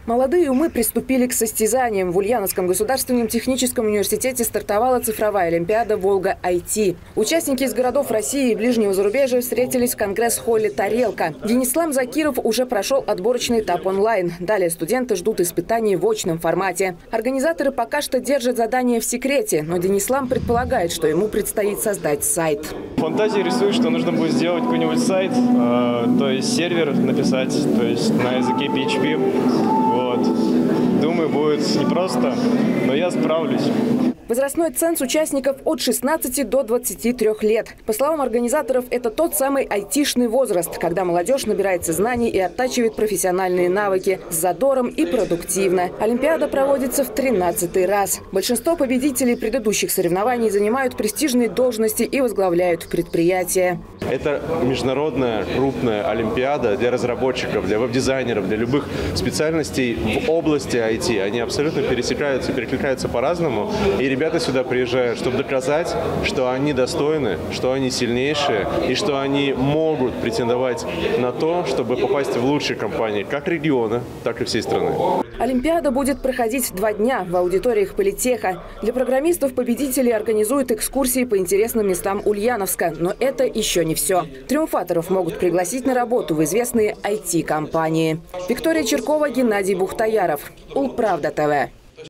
Молодые умы приступили к состязаниям. В Ульяновском государственном техническом университете стартовала цифровая олимпиада «Волга-IT». Участники из городов России и ближнего зарубежья встретились в конгресс-холле «Тарелка». Денислам Закиров уже прошел отборочный этап онлайн. Далее студенты ждут испытаний в очном формате. Организаторы пока что держат задание в секрете, но Денислам предполагает, что ему предстоит создать сайт. Фантазия рисует, что нужно будет сделать какой-нибудь сайт, то есть сервер написать, то есть на языке PHP. Думаю, будет непросто, но я справлюсь. Возрастной ценз участников от 16 до 23 лет. По словам организаторов, это тот самый айтишный возраст, когда молодежь набирается знаний и оттачивает профессиональные навыки с задором и продуктивно. Олимпиада проводится в 13-й раз. Большинство победителей предыдущих соревнований занимают престижные должности и возглавляют предприятия. Это международная крупная олимпиада для разработчиков, для веб-дизайнеров, для любых специальностей в области IT. Они абсолютно пересекаются, перекликаются по-разному. И ребята сюда приезжают, чтобы доказать, что они достойны, что они сильнейшие и что они могут претендовать на то, чтобы попасть в лучшие компании как региона, так и всей страны. Олимпиада будет проходить 2 дня в аудиториях Политеха. Для программистов победители организуют экскурсии по интересным местам Ульяновска. Но это еще не все. Триумфаторов могут пригласить на работу в известные IT-компании. Виктория Черкова, Геннадий Бухтаяров. Улправда ТВ.